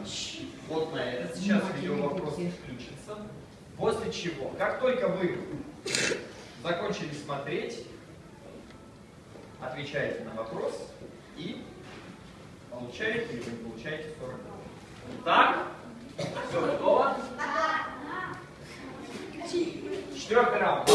вот на этот. Сейчас видеовопрос включится. После чего, как только вы закончили смотреть, отвечаете на вопрос и получаете или не получаете 40 баллов. Итак, все готово? Четвертый раунд.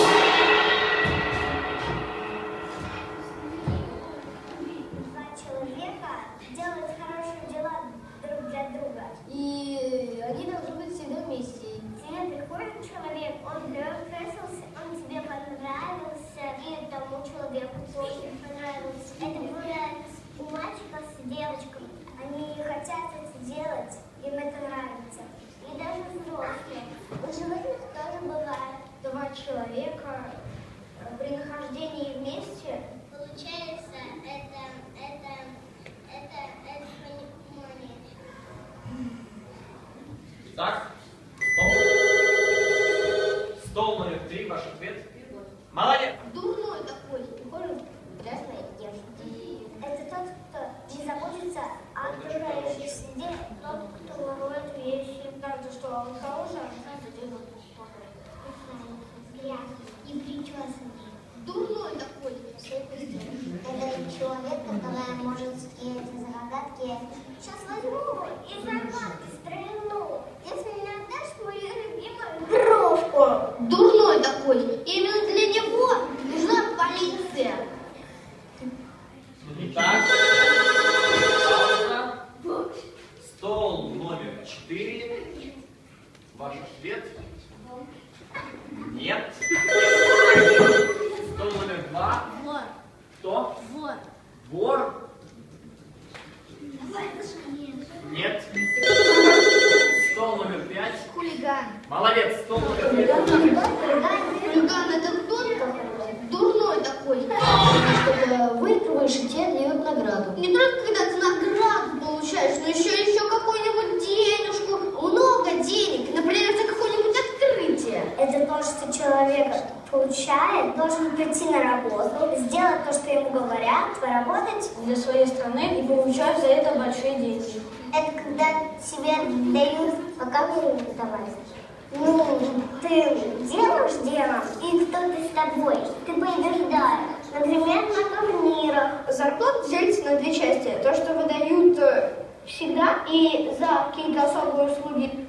Два человека делают хорошие дела друг для друга. И они должны быть всегда вместе. Тебе приходит человек, он красился, он тебе понравился, и тому человеку тоже понравился. Это бывает у мальчиков с девочками. Они хотят это делать, им это нравится. И даже взрослые. У животных тоже бывает. Два человека при нахождении вместе. Получается, это понимание. Итак, стол номер 3, ваш ответ. Молодец! Дурной такой, похоже в грязной одежде. Это тот, кто не заботится о окружающей среде, тот, кто ворует вещи. Правда, что он хороший, а на самом деле он плохой. Грязный и причесанный. Дурной такой. Это человек, который может съесть из рогатки. Сейчас возьму из рогатки стрельну. Если не отдашь мою любимую бровку. Дурной такой. Именно для него нужна полиция. Итак, пауза. Стол номер 4. Ваш ответ? Нет. Стол номер 2. Вор. Кто? Вор. Вор? Нет. Стол номер 5. Хулиган. Молодец, стол номер 5. Хулиган это кто? Дурной такой. Когда выигрываешь, и тебе дают награду. Не только когда ты награду получаешь, но еще какую-нибудь денежку, много денег, например, за какое-нибудь открытие. Это то, что человек получает, должен прийти на работу, сделать то, что ему говорят, поработать Для своей страны и получать за это большие деньги. Это когда тебе дают, а как мне давать? Ну, ты делаешь дело, и кто-то с тобой, ты побеждаешь. Например, на турнирах. Зарплату делится на две части. То, что выдают всегда, и за какие-то особые услуги.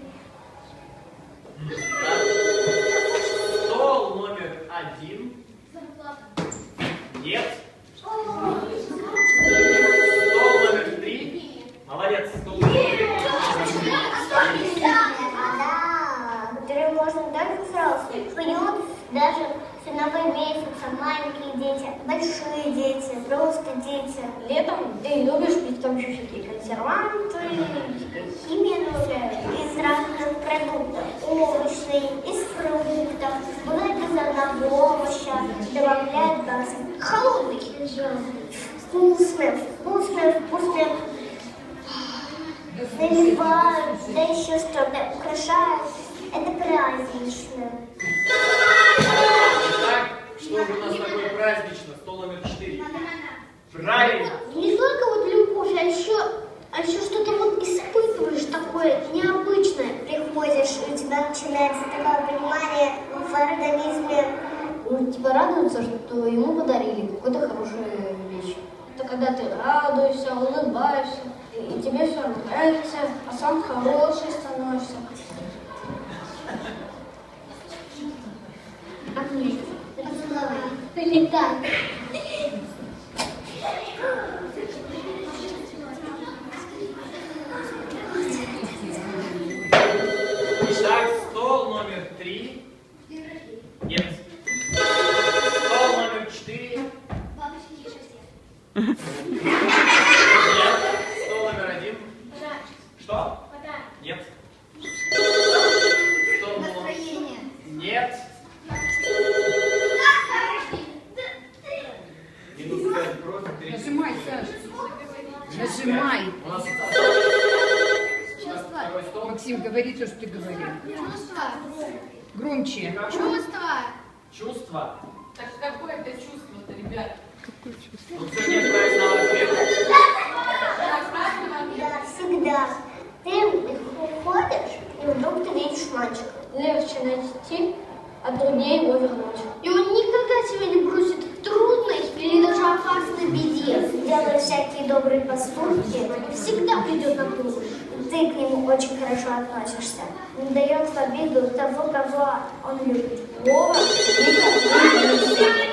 Стол номер 1. Нет. Стол номер 3. Молодец, стол номер 3. Да, которые можно даже взрослые. Пьют даже с одного месяца, маленькие дети, большие дети, просто дети. Летом ты любишь пить там еще всякие консерванты, Химия из разных продуктов, овощей, из фруктов, бывает из одного овоща, добавляют газ. холодный. Вкусных, наливают, да еще что-то украшают. Это празднично. Итак, что же у нас такое празднично? Стол номер 4. Правильно. Не только вот любовь, а еще что-то вот испытываешь такое необычное. Приходишь, у тебя начинается такое понимание в организме. Ну, типа радуется, что ему подарили какую-то хорошую вещь. Это когда ты радуешься, улыбаешься, и тебе все нравится, а сам хороший становишься. Ты не так. Итак, стол номер 3. Нет. Стол номер 4. Нет. Стол номер 1. Что? Нет. Стол номер... Нет. Минус 5 против, 30. Нажимай, Саша. Нажимай. У нас второй стол. Максим, говори то, что ты говорил. Громче. Чувство. Так какое это чувство-то, ребят? Ну, все нет правильного ответа. Да, всегда. Ты мальчика. Легче найти, а труднее его вернуть. И он никогда тебя не бросит в трудной или даже опасной беде. Делая всякие добрые поступки, Всегда придет на помощь. ты к нему очень хорошо относишься. Не дает в обиду того, кого он любит. Вова никогда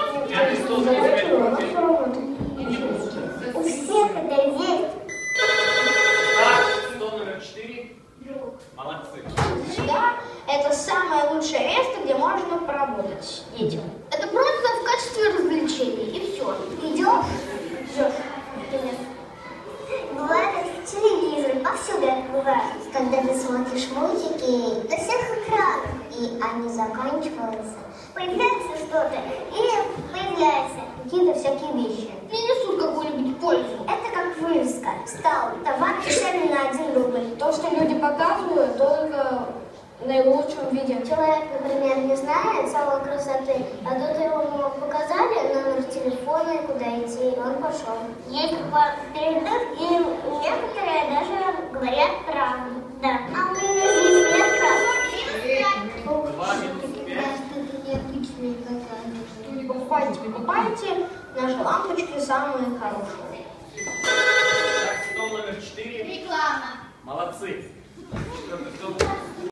У всех это есть. Так, стол номер 4. Молодцы. Сюда это самое лучшее место, где можно поработать детям. Это просто в качестве развлечения, и все. Идешь? Идешь. Бывает это в телевизоре, повсюду это бывает. Когда ты смотришь мультики на всех экранах, и они заканчиваются, появляется что-то, и появляются какие-то всякие вещи. Не несут какую-нибудь пользу. Это как вывеска. Встал, товар дешевле на 1 рубль. То, что люди показывают, только в наилучшем виде. Человек, например, не знает салон красоты, а тут ему показали номер телефона, и куда идти, и он пошел. Есть передых, и некоторые даже говорят правду. Да. А у меня здесь нет правды. 2 минус 5. Покупайте, наши лампочки самые хорошие. Так, стол номер 4. Реклама. Молодцы. Что-то